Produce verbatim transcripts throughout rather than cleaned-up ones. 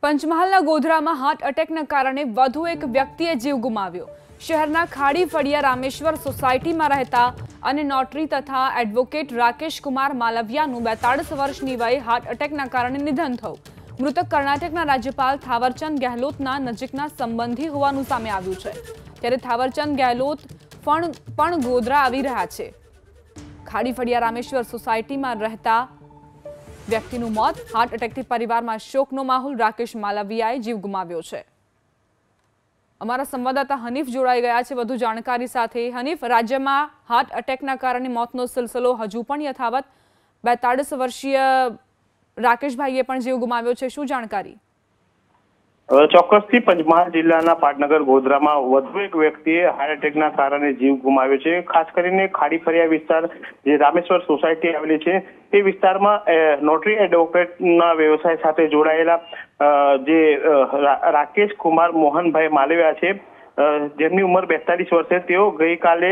પંચમહાલના ગોધરામાં હાર્ટ એટેકના કારણે વધુ એક વ્યક્તિએ જીવ ગુમાવ્યો। શહેરના ખાડી ફળિયા રામેશ્વર સોસાયટીમાં રહેતા અને નોટરી તથા એડવોકેટ રાકેશ કુમાર માલવિયાનું બેતાળીસ વર્ષની વયે હાર્ટ એટેકના કારણે નિધન થયું। મૃતક કર્ણાટકના રાજ્યપાલ થાવરચંદ ગેહલોતના નજીકના સંબંધી હોવાનું સામે આવ્યું છે। ત્યારે થાવરચંદ ગેહલોત પણ ગોધરા આવી રહ્યા છે। ખાડી ફળિયા રામેશ્વર સોસાયટીમાં રહેતા વ્યક્તિનું મોત। હાર્ટ એટેકથી પરિવારમાં શોકનો માહોલ। રાકેશ માલવિયાએ જીવ ગુમાવ્યો છે। અમારા સંવાદદાતા હનીફ જોડાઈ ગયા છે વધુ જાણકારી સાથે। હનીફ, રાજ્યમાં હાર્ટ એટેકના કારણે મોતનો સિલસિલો હજુ પણ યથાવત। બેતાળીસ વર્ષીય રાકેશભાઈએ પણ જીવ ગુમાવ્યો છે, શું જાણકારી? ચોક્કસથી પંચમહાલ જિલ્લાના પાટનગર ગોધરામાં વધુ એક વ્યક્તિએ હાર્ટ એટેકના કારણે જીવ ગુમાવ્યો છે। ખાસ કરીને ખાડી ફળિયા વિસ્તાર જે રામેશ્વર સોસાયટી આવેલી છે તે વિસ્તારમાં નોટરી એડવોકેટના વ્યવસાય સાથે જોડાયેલા જે રાકેશ કુમાર મોહનભાઈ માલવિયા છે, જેમની ઉંમર બેતાલીસ વર્ષે, તેઓ ગઈકાલે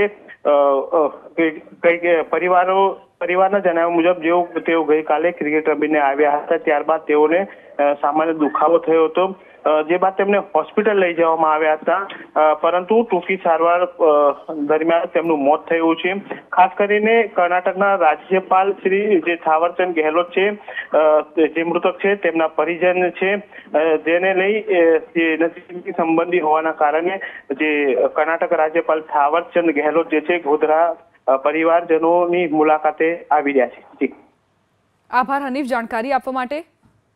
પરિવારો પરિવારના જણાવ્યા મુજબ જેઓ તેઓ ગઈકાલે ક્રિકેટ રમીને આવ્યા હતા, ત્યારબાદ તેઓને સામાન્ય દુખાવો થયો હતો, જે બાદ તેમને હોસ્પિટલ લઈ જવામાં આવ્યા હતા, પરંતુ ટૂંકી સારવાર દરમિયાન તેમનું મોત થયું છે। ખાસ કરીને કર્ણાટકના રાજ્યપાલ શ્રી જે થાવરચંદ ગેહલોત છે, જે મૃતક છે તેમના પરિજન છે, જેને લઈ જે નજીકની સંબંધી હોવાના કારણે જે કર્ણાટક રાજ્યપાલ થાવરચંદ ગેહલોત જે છે ગોધરા પરિવારજનોની મુલાકાતે આવી રહ્યા છે। જી, આભાર હનીફ જાણકારી આપવા માટે।